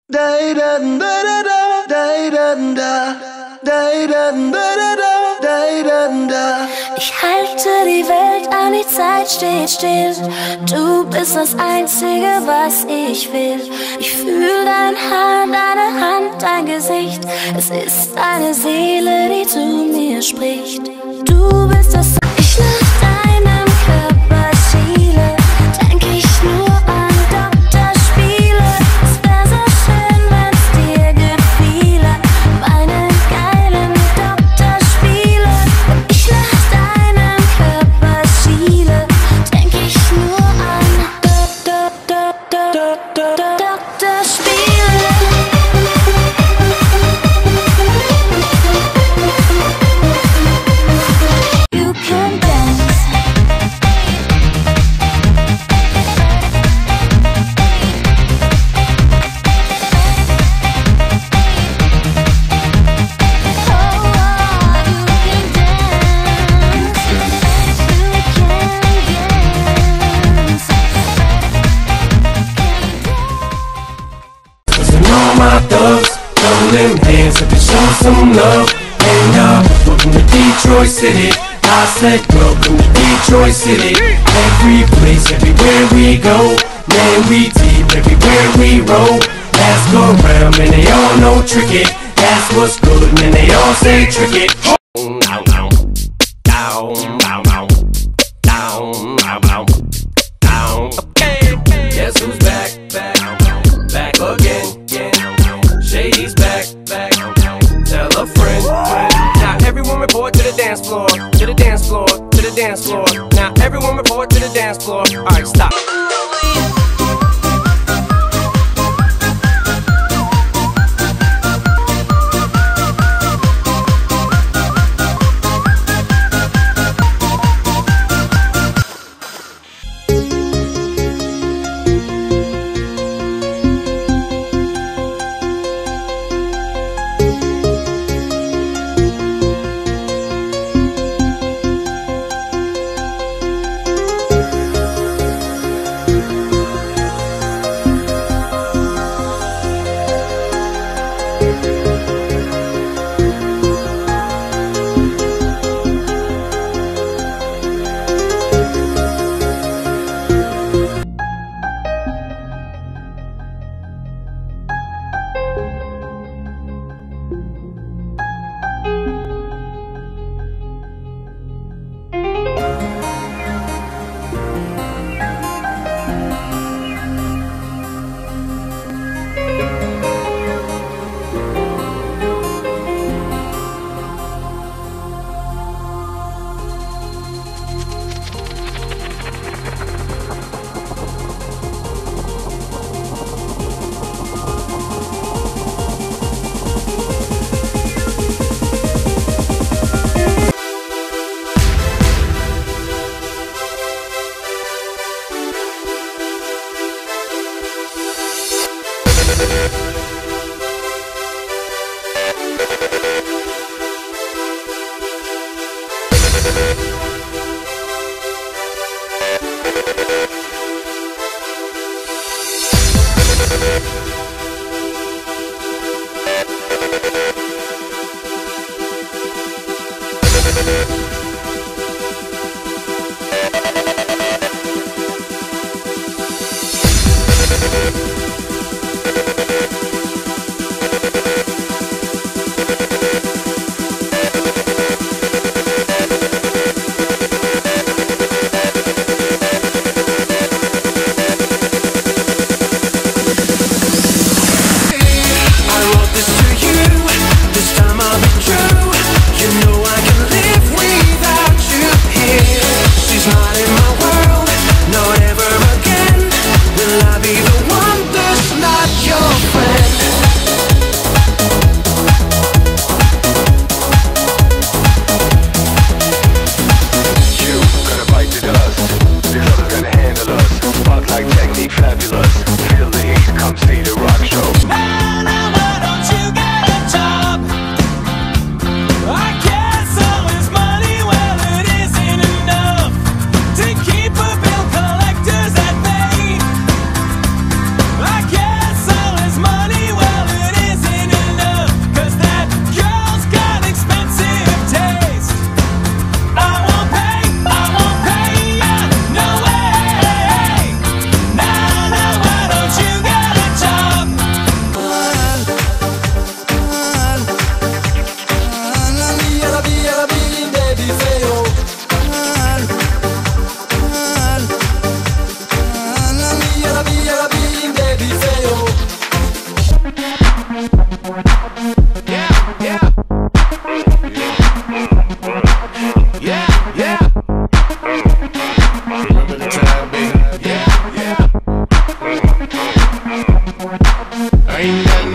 Ich halte die Welt an, die Zeit steht still. Du bist das Einzige, was ich will. Ich fühle dein Haar, deine Hand, dein Gesicht. Es ist deine Seele, die zu mir spricht. Du bist das. Ich nach deinem Körper schiele, denk ich nur an Doktorspiele. Es wär so schön, wenn's dir gefiele, meine geilen Doktorspiele. Wenn ich nach deinem Körper schiele, denk ich nur an Doktorspiele. You can dance. All my thugs, throw them hands up and show some love. And welcome to Detroit City. I said welcome to Detroit City. Every place, everywhere we go, man, we deep everywhere we roll. Ask around, man, they all know trick it. That's what's good, man, they all say trick it. Down, down, down, down, down, down, down, down, down. Guess who's back, back, back again, again. Shady's back, back. Tell a friend, friend. Now everyone report to the dance floor, to the dance floor, to the dance floor. Now everyone report to the dance floor. Alright, stop. I wrote this to you. This time I'll be true. You know I can live with I ain't never